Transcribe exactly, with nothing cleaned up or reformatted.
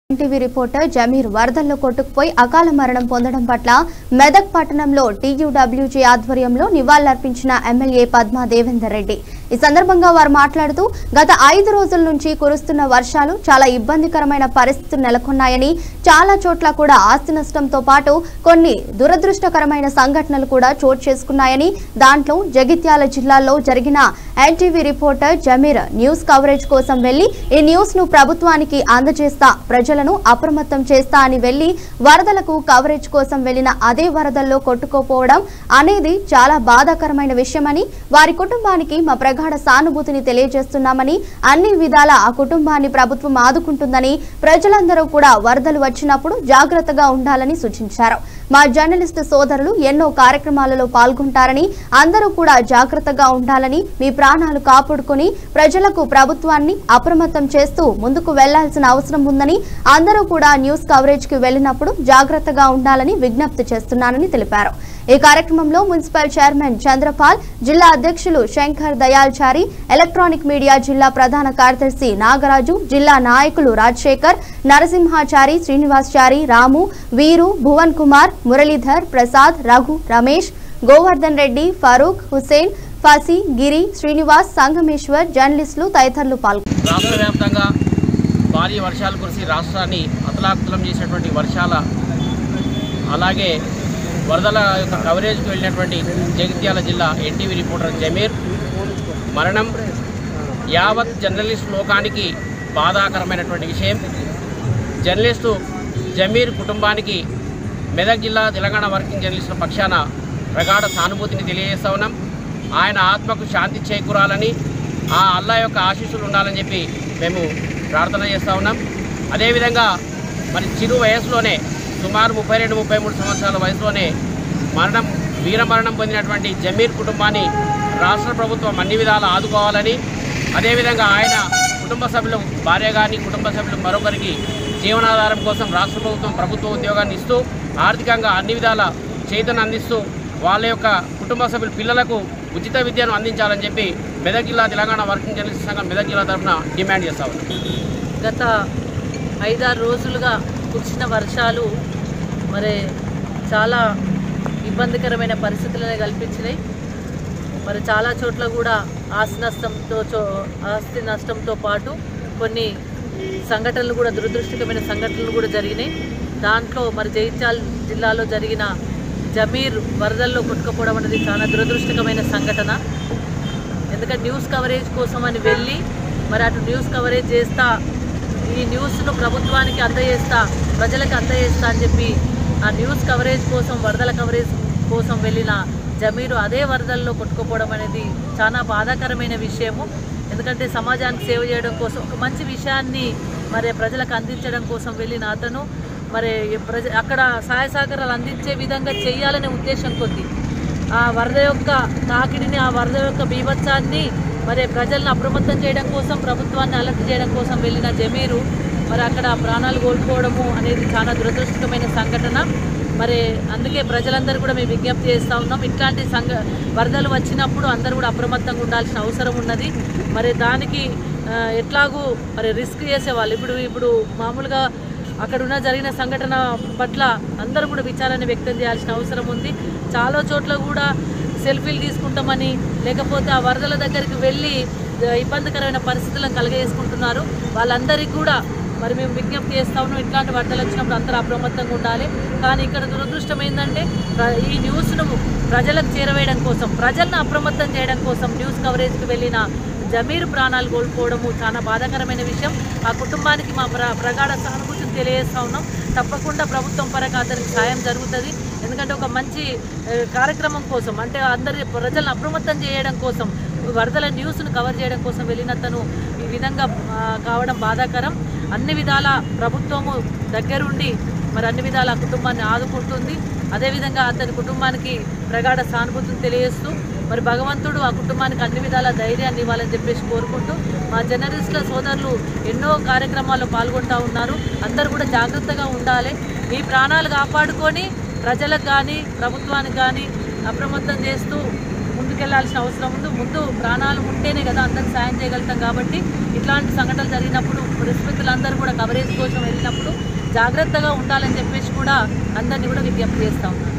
TV reporter Zameer వరదల్లో కొట్టుకుపోయి అకాల మరణం పొందడం పట్ల మెదక్ పట్టణంలో టీయూడబ్ల్యూజే ఆధ్వర్యంలో నివాళులర్పించిన ఎమ్మెల్యే పద్మా దేవేందర్ రెడ్డి ఈ సందర్భంగా వారు మాట్లాడుతూ గత ఐదు రోజుల నుంచి కురుస్తున్న వర్షాలు చాలా ఇబ్బందికరమైన పరిస్థితులు నెలకొన్నాయని చాలా చోట్ల కూడా ఆస్తి నష్టంతో పాటు కొన్ని దురదృష్టకరమైన సంఘటనలు కూడా చోటు చేసుకున్నాయని దాంట్లో జగిత్యాల జిల్లాలో జరిగిన NTV reporter Zameer news coverage కోసం వెళ్లి ఈ న్యూస్ ను ప్రభుత్వానికి అందజేస్తా ప్రజలను అప్రమత్తం చేస్తా అని వెళ్లి వరదలకు కవరేజ్ కోసం వెళ్లిన అదే వరదల్లో కొట్టుకోపోవడం అనేది చాలా బాధాకరమైన విషయమని వారి కుటుంబానికి మా ప్రగాఢ సానుభూతిని తెలియజేస్తున్నామని అన్ని విధాల ఆ కుటుంబాన్ని ప్రభుత్వం ఆదుకుంటుందని ప్రజలందరూ కూడా వరదలు వచ్చినప్పుడు జాగ్రత్తగా ఉండాలని సూచించారు। మా జర్నలిస్టు సోదరులు ఎన్నో కార్యక్రమాలలో పాల్గొంటారని అందరూ కూడా జాగ్రత్తగా ఉండాలని మీ ప్రాణాలు కాపాడుకొని ప్రజలకు ప్రభుత్వాన్ని అప్రమత్తం చేస్తూ ముందుకు వెళ్లాల్సిన అవసరం ఉందని అందరూ కూడా న్యూస్ కవరేజ్ కి వెళ్లినప్పుడు జాగ్రత్తగా ఉండాలని విజ్ఞప్తి చేస్తున్నానని తెలిపారు। ఈ కార్యక్రమంలో మున్సిపల్ చైర్మన్ చంద్రపాల్, జిల్లా అధ్యక్షులు శంకర్ దయాల్చారి, ఎలక్ట్రానిక్ మీడియా జిల్లా ప్రధాన కార్యదర్శి నాగరాజు, జిల్లా నాయకులు రాజశేఖర్, నరసింహాచారి, శ్రీనివాసచారి, రాము, వీరు, భువన్ కుమార్, మురళీధర్, ప్రసాద్, రఘు, రమేష్, గోవర్ధన్ రెడ్డి, ఫరూక్, హుసేన్, ఫాసి, గిరి, శ్రీనివాస్, సంగమేశ్వర్, జర్నలిస్టులు తదితరులు పాల్గొన్నారు। రాష్ట్ర వ్యాప్తంగా భారీ వర్షాలు కురిసి రాష్ట్రాన్ని అతలాకుతలం చేసినటువంటి వర్షాల అలాగే వరదల యొక్క కవరేజ్కి వెళ్ళినటువంటి జగిత్యాల జిల్లా ఎన్టీవీ రిపోర్టర్ జమీర్ మరణం యావత్ జర్నలిస్ట్ లోకానికి బాధాకరమైనటువంటి విషయం। జర్నలిస్టు జమీర్ కుటుంబానికి మెదక్ జిల్లా తెలంగాణ వర్కింగ్ జర్నలిస్టుల పక్షాన ప్రగాఢ సానుభూతిని తెలియజేస్తా ఉన్నాం। ఆయన ఆత్మకు శాంతి చేకూరాలని, ఆ అల్లా యొక్క ఆశీస్సులు ఉండాలని చెప్పి మేము ప్రార్థన చేస్తూ ఉన్నాం। అదేవిధంగా మరి చిరు వయసులోనే సుమారు ముప్పై రెండు ముప్పై మూడు సంవత్సరాల వయసులోనే మరణం వీరమరణం పొందినటువంటి జమీర్ కుటుంబాన్ని రాష్ట్ర ప్రభుత్వం అన్ని విధాలు ఆదుకోవాలని, అదేవిధంగా ఆయన కుటుంబ సభ్యులు భార్య కానీ కుటుంబ సభ్యులు మరొకరికి జీవనాధారం కోసం రాష్ట్ర ప్రభుత్వం ప్రభుత్వ ఉద్యోగాన్ని ఇస్తూ ఆర్థికంగా అన్ని విధాల చేతను అందిస్తూ వాళ్ళ యొక్క కుటుంబ సభ్యుల పిల్లలకు ఉచిత విద్యను అందించాలని చెప్పి మెదక్ జిల్లా తెలంగాణ వర్కింగ్ జర్నలిస్ట్ సంఘం మెదక్ జిల్లా తరఫున డిమాండ్ చేస్తా ఉన్నాం। గత ఐదారు రోజులుగా కురిసిన వర్షాలు మరి చాలా ఇబ్బందికరమైన పరిస్థితులను కల్పించినాయి। మరి చాలా చోట్ల కూడా ఆస్తి నష్టంతో ఆస్తి నష్టంతో పాటు కొన్ని సంఘటనలు కూడా దురదృష్టకరమైన సంఘటనలు కూడా జరిగినాయి। దాంట్లో మరి జగిత్యాల జిల్లాలో జరిగిన జమీర్ వరదల్లో కొట్టుకుపోవడం అనేది చాలా దురదృష్టకరమైన సంఘటన। ఎందుకంటే న్యూస్ కవరేజ్ కోసం అని వెళ్ళి మరి అటు న్యూస్ కవరేజ్ చేస్తా ఈ న్యూస్ను ప్రభుత్వానికి అందజేస్తా ప్రజలకు అందజేస్తా అని చెప్పి ఆ న్యూస్ కవరేజ్ కోసం వరదల కవరేజ్ కోసం వెళ్ళిన జమీరు అదే వరదల్లో కొట్టుకుపోవడం అనేది చాలా బాధాకరమైన విషయము। ఎందుకంటే సమాజానికి సేవ చేయడం కోసం ఒక మంచి విషయాన్ని మరి ప్రజలకు అందించడం కోసం వెళ్ళిన అతను మరి ప్రజ అక్కడ సహాయ సహకారాలు అందించే విధంగా చేయాలనే ఉద్దేశం కొద్ది ఆ వరద యొక్క తాకిడిని ఆ వరద యొక్క బీభత్సాన్ని మరి ప్రజలను అప్రమత్తం చేయడం కోసం ప్రభుత్వాన్ని అలర్ట్ చేయడం కోసం వెళ్ళిన జమీరు మరి అక్కడ ప్రాణాలు కోల్పోవడము అనేది చాలా దురదృష్టకరమైన సంఘటన। మరి అందుకే ప్రజలందరూ కూడా మేము విజ్ఞప్తి చేస్తూ ఉన్నాం, ఇట్లాంటి సంఘ వరదలు వచ్చినప్పుడు అందరూ కూడా అప్రమత్తంగా ఉండాల్సిన అవసరం ఉన్నది। మరి దానికి ఎట్లాగూ మరి రిస్క్ చేసేవాళ్ళు ఇప్పుడు ఇప్పుడు మామూలుగా అక్కడ ఉన్న జరిగిన సంఘటన పట్ల అందరూ కూడా విచారాన్ని వ్యక్తం చేయాల్సిన అవసరం ఉంది। చాలా చోట్ల కూడా సెల్ఫీలు తీసుకుంటామని లేకపోతే ఆ వరదల దగ్గరికి వెళ్ళి ఇబ్బందికరమైన పరిస్థితులను కలగజేసుకుంటున్నారు। వాళ్ళందరికీ కూడా మరి మేము విజ్ఞప్తి చేస్తా ఉన్నాం, ఇట్లాంటి వరదలు వచ్చినప్పుడు అందరూ అప్రమత్తంగా ఉండాలి। కానీ ఇక్కడ దురదృష్టం ఏంటంటే ఈ న్యూస్ను ప్రజలకు చేరవేయడం కోసం ప్రజలను అప్రమత్తం చేయడం కోసం న్యూస్ కవరేజ్కి వెళ్ళిన జమీర్ ప్రాణాలు కోల్పోవడము చాలా బాధాకరమైన విషయం। ఆ కుటుంబానికి మా ప్ర ప్రగాఢ సానుభూతిని తెలియజేస్తూ ఉన్నాం। తప్పకుండా ప్రభుత్వం పరంగా అతనికి సాయం జరుగుతుంది। ఎందుకంటే ఒక మంచి కార్యక్రమం కోసం అంటే అందరి ప్రజలను అప్రమత్తం చేయడం కోసం వరదల న్యూస్ను కవర్ చేయడం కోసం వెళ్ళిన తను ఈ విధంగా కావడం బాధాకరం। అన్ని విధాల ప్రభుత్వము దగ్గరుండి మరి అన్ని విధాల కుటుంబాన్ని ఆదుకుంటుంది। అదేవిధంగా అతని కుటుంబానికి ప్రగాఢ సానుభూతిని తెలియజేస్తూ మరి భగవంతుడు ఆ కుటుంబానికి అన్ని విధాల ధైర్యాన్ని ఇవ్వాలని చెప్పేసి కోరుకుంటూ మా జర్నలిస్టుల సోదరులు ఎన్నో కార్యక్రమాల్లో పాల్గొంటూ ఉన్నారు। అందరూ కూడా జాగ్రత్తగా ఉండాలి, మీ ప్రాణాలు కాపాడుకొని ప్రజలకు కానీ ప్రభుత్వానికి కానీ అప్రమత్తం చేస్తూ ముందుకెళ్లాల్సిన అవసరం ఉంది। ముందు ప్రాణాలు ఉంటేనే కదా అందరికి సాయం చేయగలుగుతాం। కాబట్టి ఇట్లాంటి సంఘటనలు జరిగినప్పుడు ప్రెస్ మిత్రులందరూ అందరూ కూడా కవరేజ్ కోసం వెళ్ళినప్పుడు జాగ్రత్తగా ఉండాలని చెప్పేసి కూడా అందరినీ కూడా విజ్ఞప్తి చేస్తా ఉన్నాను.